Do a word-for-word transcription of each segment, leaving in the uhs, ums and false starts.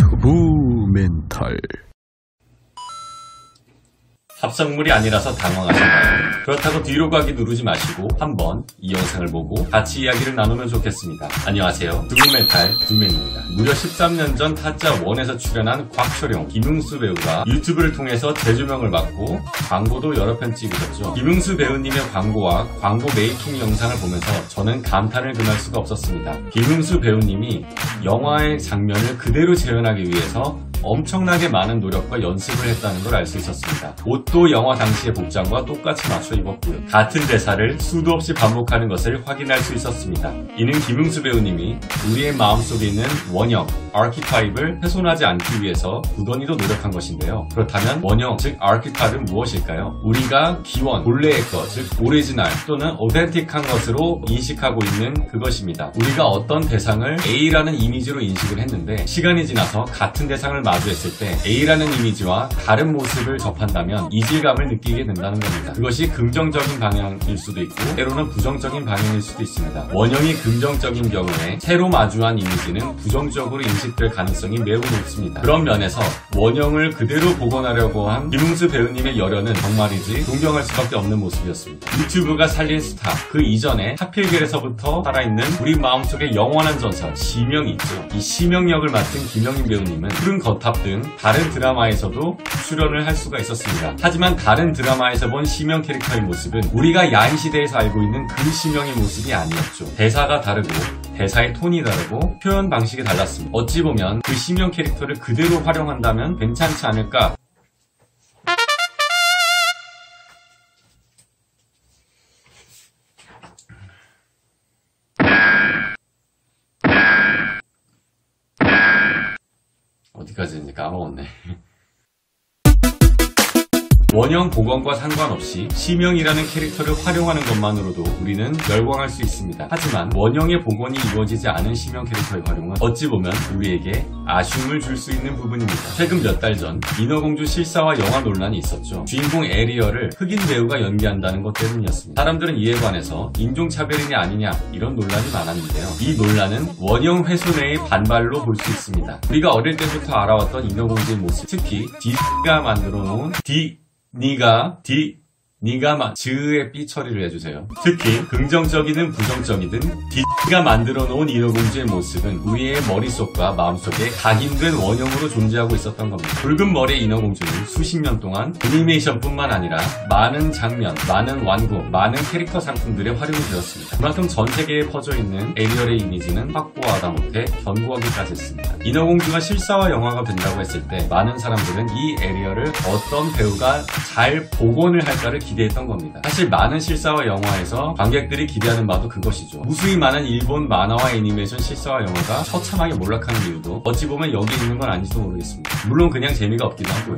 유튜브 멘탈. 합성물이 아니라서 당황하셨나요? 그렇다고 뒤로 가기 누르지 마시고 한번 이 영상을 보고 같이 이야기를 나누면 좋겠습니다. 안녕하세요. 두루멘탈 두맨입니다. 무려 십삼 년 전 타짜 원에서 출연한 곽철용, 김웅수 배우가 유튜브를 통해서 재조명을 받고 광고도 여러 편 찍으셨죠. 김웅수 배우님의 광고와 광고 메이킹 영상을 보면서 저는 감탄을 금할 수가 없었습니다. 김웅수 배우님이 영화의 장면을 그대로 재현하기 위해서 엄청나게 많은 노력과 연습을 했다는 걸 알 수 있었습니다. 옷도 영화 당시의 복장과 똑같이 맞춰 입었고요. 같은 대사를 수도 없이 반복하는 것을 확인할 수 있었습니다. 이는 김웅수 배우님이 우리의 마음속에 있는 원형, 아키타입을 훼손하지 않기 위해서 부단히도 노력한 것인데요. 그렇다면 원형, 즉 아키타입은 무엇일까요? 우리가 기원, 본래의 것, 즉 오리지널 또는 오텐틱한 것으로 인식하고 있는 그것입니다. 우리가 어떤 대상을 A라는 이미지로 인식을 했는데 시간이 지나서 같은 대상을 마주했을 때 A라는 이미지와 다른 모습을 접한다면 이질감을 느끼게 된다는 겁니다. 그것이 긍정적인 방향일 수도 있고 때로는 부정적인 방향일 수도 있습니다. 원형이 긍정적인 경우에 새로 마주한 이미지는 부정적으로 인식될 가능성이 매우 높습니다. 그런 면에서 원형을 그대로 복원하려고 한 김웅수 배우님의 열연은 정말이지 존경할 수밖에 없는 모습이었습니다. 유튜브가 살린 스타, 그 이전에 하필겔에서부터 살아있는 우리 마음속의 영원한 전설 시명이 있죠. 이 시명 역을 맡은 김영인 배우님은 푸른 거탑 등 다른 드라마에서도 출연을 할 수가 있었습니다. 하지만 다른 드라마에서 본 시명 캐릭터의 모습은 우리가 야인 시대에서 알고 있는 그 시명의 모습이 아니었죠. 대사가 다르고 대사의 톤이 다르고 표현 방식이 달랐습니다. 어찌 보면 그 시명 캐릭터를 그대로 활용한다면 괜찮지 않을까? 어디까지 했는지 까먹었네. 원형 복원과 상관없이 시명이라는 캐릭터를 활용하는 것만으로도 우리는 열광할 수 있습니다. 하지만 원형의 복원이 이루어지지 않은 시명 캐릭터의 활용은 어찌 보면 우리에게 아쉬움을 줄 수 있는 부분입니다. 최근 몇 달 전 인어공주 실사화 영화 논란이 있었죠. 주인공 에리얼을 흑인 배우가 연기한다는 것 때문이었습니다. 사람들은 이에 관해서 인종차별이냐 아니냐 이런 논란이 많았는데요. 이 논란은 원형 훼손의 반발로 볼 수 있습니다. 우리가 어릴 때부터 알아왔던 인어공주의 모습, 특히 디가 만들어 놓은 디 니가 디 니가 마 즈의 삐 처리를 해주세요. 특히 긍정적이든 부정적이든 디가 만들어 놓은 인어공주의 모습은 우리의 머릿속과 마음속에 각인된 원형으로 존재하고 있었던 겁니다. 붉은 머리의 인어공주는 수십 년 동안 애니메이션뿐만 아니라 많은 장면, 많은 완구, 많은 캐릭터 상품들에 활용이 되었습니다. 그만큼 전 세계에 퍼져 있는 에리얼의 이미지는 확고하다 못해 견고하기까지 했습니다. 인어공주가 실사화 영화가 된다고 했을 때 많은 사람들은 이 에리얼을 어떤 배우가 잘 복원을 할까를 기대했던 겁니다. 사실 많은 실사화 영화에서 관객들이 기대하는 바도 그것이죠. 무수히 많은 일본 만화와 애니메이션 실사화 영화가 처참하게 몰락하는 이유도 어찌 보면 여기 있는 건 아닌지도 모르겠습니다. 물론 그냥 재미가 없기도 하고요.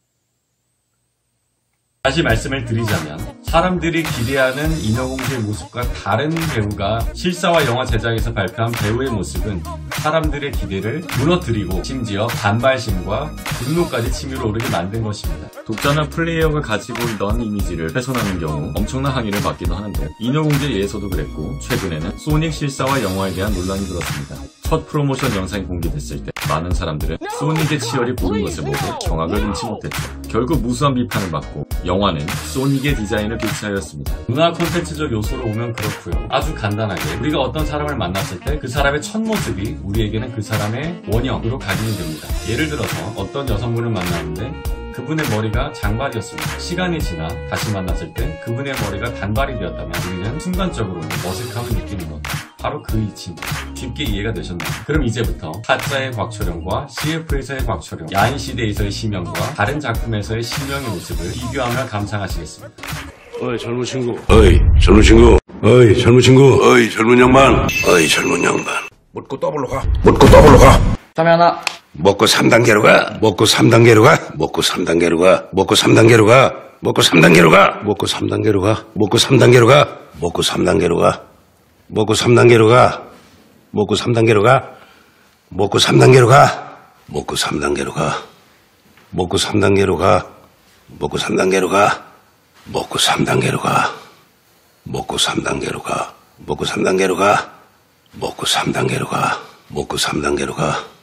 다시 말씀을 드리자면 사람들이 기대하는 인어공주의 모습과 다른 배우가 실사화 영화 제작에서 발표한 배우의 모습은 사람들의 기대를 무너뜨리고 심지어 반발심과 분노까지 치밀어 오르게 만든 것입니다. 독자나 플레이어가 가지고 있던 이미지를 훼손하는 경우 엄청난 항의를 받기도 하는데 인어공주에 의해서도 그랬고 최근에는 소닉 실사화 영화에 대한 논란이 들었습니다. 첫 프로모션 영상이 공개됐을 때 많은 사람들은 소닉의 치열이 보는 것을 보고 경악을 금치 못했죠. 결국 무수한 비판을 받고 영화는 소닉의 디자인을 교체하였습니다. 문화 콘텐츠적 요소로 오면 그렇고요. 아주 간단하게 우리가 어떤 사람을 만났을 때 그 사람의 첫 모습이 우리에게는 그 사람의 원형으로 각인이 됩니다. 예를 들어서 어떤 여성분을 만났는데 그분의 머리가 장발이었습니다. 시간이 지나 다시 만났을 때 그분의 머리가 단발이 되었다면 우리는 순간적으로 어색함을 느끼는 것. 바로 그 이치입니다. 쉽게 이해가 되셨나요? 그럼 이제부터 타짜의 곽철용과 씨에프에서의 곽철용, 야인시대에서의 시명과 다른 작품에서의 시명의 모습을 비교하며 감상하시겠습니다. 어이 젊은 친구 어이 젊은 친구 어이 젊은 친구 어이 젊은 양반 어이 젊은 양반 묻고 더블로 가 묻고 더블로 가 다음에 하나 먹고 삼 단계로 가 먹고 삼 단계로 가 먹고 삼 단계로 가 먹고 삼 단계로 가 먹고 삼 단계로 가 먹고 삼 단계로 가 먹고 삼 단계로 가 먹고 삼 단계로 가 먹고 삼 단계로 가 먹고 삼 단계로 가 먹고 삼 단계로 가 먹고 삼 단계로 가 먹고 삼 단계로 가 먹고 삼 단계로 가 먹고 삼 단계로 가 먹고 삼 단계로 가 먹고 삼 단계로 가 먹고 삼 단계로 가 먹고 삼 단계로 가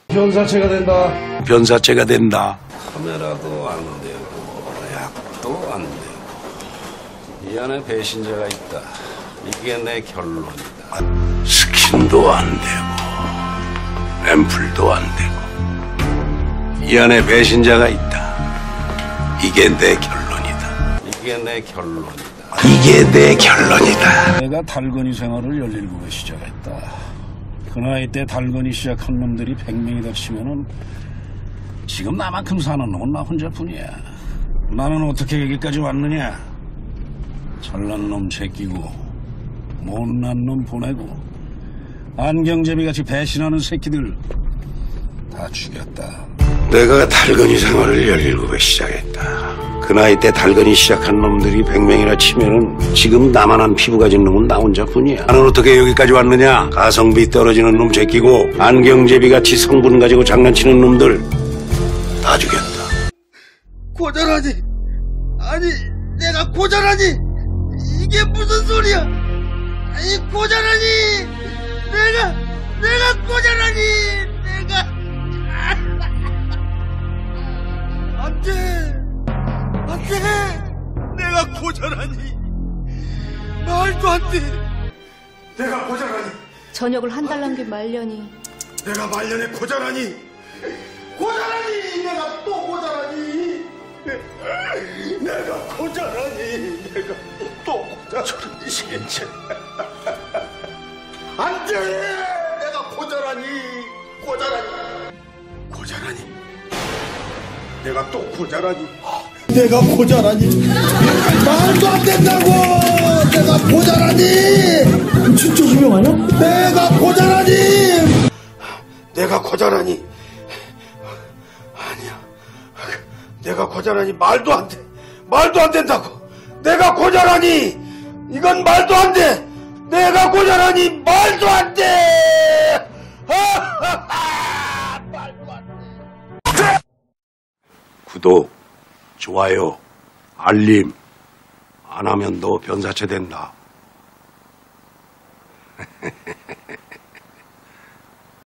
변사체가 된다. 변사체가 된다. 카메라도 안 되고 약도 안 되고 이 안에 배신자가 있다. 이게 내 결론이다. 스킨도 안 되고 앰플도 안 되고 이 안에 배신자가 있다. 이게 내 결론이다. 이게 내 결론이다. 이게 내 결론이다. 내가 달건이 생활을 열일곱에 시작했다. 그 나이 때 달건이 시작한 놈들이 백 명이다 치면은 지금 나만큼 사는 놈은 나 혼자뿐이야. 나는 어떻게 여기까지 왔느냐? 잘난 놈 제끼고 못난 놈 보내고 안경제비같이 배신하는 새끼들 다 죽였다. 내가 달건이 생활을 열일곱에 시작했다. 그 나이 때 달건이 시작한 놈들이 백 명이나 치면은 지금 나만한 피부 가진 놈은 나 혼자뿐이야. 나는 어떻게 여기까지 왔느냐? 가성비 떨어지는 놈 제끼고 안경제비같이 성분 가지고 장난치는 놈들 다 죽였다. 고자라니, 아니 내가 고자라니, 이게 무슨 소리야? 아니 고자라니, 내가 내가 고자라니, 내가 안돼, 안돼, 내가 고자라니, 말도 안 돼. 내가 고자라니, 저녁을 한 달 남긴 말년이 내가 말년에 고자라니, 고자라니, 내가 또 고자라니, 내가 고자라니, 내가 또 고자라니, 진짜. 안 돼! 내가 고자라니, 고자라니, 고자라니, 내가 또 고자라니, 내가 고자라니, 말도 안 된다고! 내가 고자라니! 진짜 유명하냐? 내가 고자라니! 내가 고자라니! 아니야. 내가 고자라니, 말도 안 돼! 말도 안 된다고! 내가 고자라니! 이건 말도 안 돼! 내가 고자라니, 말도 안 돼! 말도 안 돼! 구독, 좋아요, 알림 안 하면 너 변사체 된다.